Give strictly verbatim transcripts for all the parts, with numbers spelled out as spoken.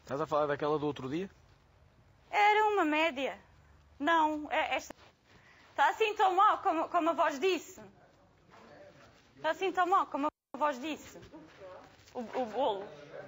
Estás a falar daquela do outro dia? Era uma média. Não, é esta. Está assim tão mal como, como a voz disse. Está assim tão mal como a voz disse. O, o bolo.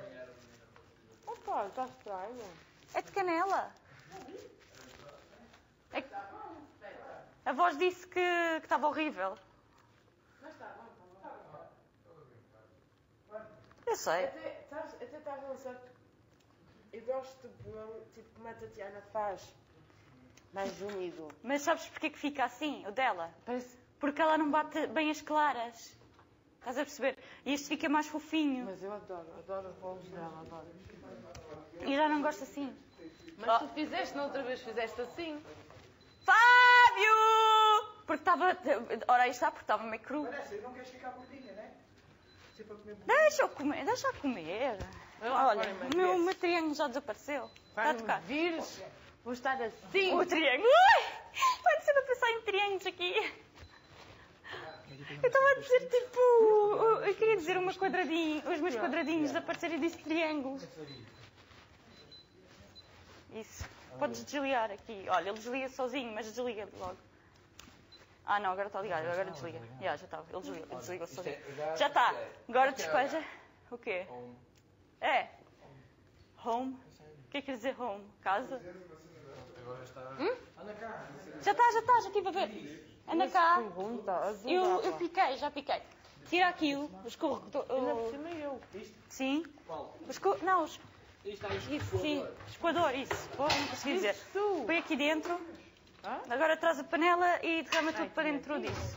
Opa, está estranho. É de canela. É que... A voz disse que, que estava horrível. Mas está bom, está bom. Eu sei. Até, sabes, até está bom, sabe? Eu gosto de bolo, tipo, como a Tatiana faz. Mais úmido. Mas sabes porquê que fica assim, o dela? Parece... Porque ela não bate bem as claras. Estás a perceber? E este fica mais fofinho. Mas eu adoro, adoro os bolos dela, adoro. E já não gosto assim. Mas Oh. tu fizeste, na outra vez fizeste assim. Fábio! Porque estava... Ora, aí está, porque estava meio cru. Parece, não queres ficar gordinha, né? Sempre a comer bolo. Deixa eu comer, deixa eu comer. lá, Olha, põe-me o meu, esse. o meu triângulo já desapareceu. Está a Quando tocar. vires, vou estar assim. O triângulo. Ui! Vai sempre a pensar em triângulos aqui. Eu estava a dizer tipo. Eu queria dizer uma quadradinho, os meus quadradinhos desapareceram e disse triângulos. Isso. Podes desligar aqui. Olha, ele desliga sozinho, mas desliga logo. Ah não, agora está ligado, agora desliga. Já, já estava. Ele desligou, ele desligou sozinho. Já está. Agora despeja. O quê? É. Home. O que é que quer dizer home? Casa? Hum? Já está, já está, já estive a ver. Anda cá. Pergunta, azul. Eu, eu piquei, já piquei. Tira aquilo, o escorredor. Ainda por o- cima eu. Sim. O esco... Não, os... Isso, sim. Escoador, isso. Pô, não consegui dizer. Isso. Põe aqui dentro. Hã? Agora traz a panela e derrama tudo para dentro disso.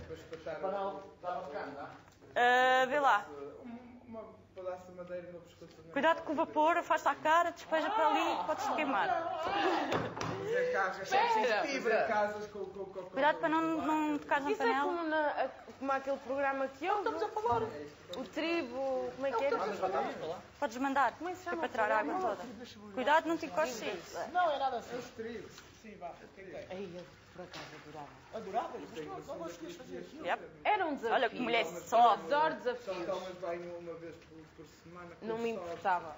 Ah, vê lá. Uma pedaço de madeira no pescoço. Não. Cuidado com o vapor, afasta a cara, despeja para ali, podes queimar. Fazer casas, é preciso fazer casas com, com, com, com Cuidado para não, não tocares na Isso é panela. como, na, a- como aquele programa que eu. Estamos a falar. O tribo. Como é que era? Podes mandar, Como é que se que é chama para tirar a água toda. Cuidado, não te encostes isso. Não, é nada assim. os trigos. Sim, vá. O que é que tem? Ai, eu por acaso adorava. Adorável? Mas não, não conseguias fazer aquilo. Yep. Era um desafio. Olha que mulher só. Adoro Só desafios. tomas banho uma vez por, por semana. com Não me sol. importava.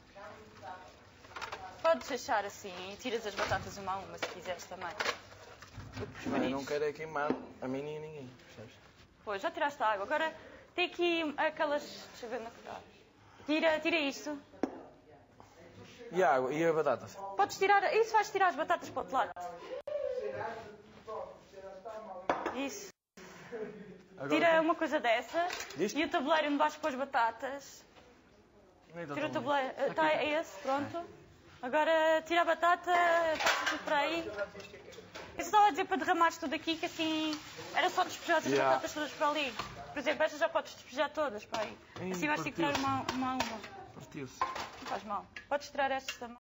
Podes deixar assim e tiras as batatas uma a uma se quiseres também. O que Eu preferires. não quero é queimar a mim nem a ninguém, percebes? Pois, já tiraste a água. Agora tem aqui aquelas. Deixa eu ver onde é que está. Tira, tira isto. E a água? E a batata? Podes tirar. Isso vais tirar as batatas para o outro lado. Isso. Agora Tira tem- uma coisa dessa. Disto? E o tabuleiro onde vais pôr as batatas. Nem dou Tira o tão bem. tabuleiro. Está é esse, pronto. Agora tira a batata, passa tudo para aí. Eu só estava a dizer para derramares tudo aqui, que assim era só despejar as Yeah. batatas todas para ali. Por exemplo, estas já podes despejar todas para aí. Ih, Assim vais ter que tirar uma, uma a uma. Partiu-se. Não faz mal. Podes tirar estas também.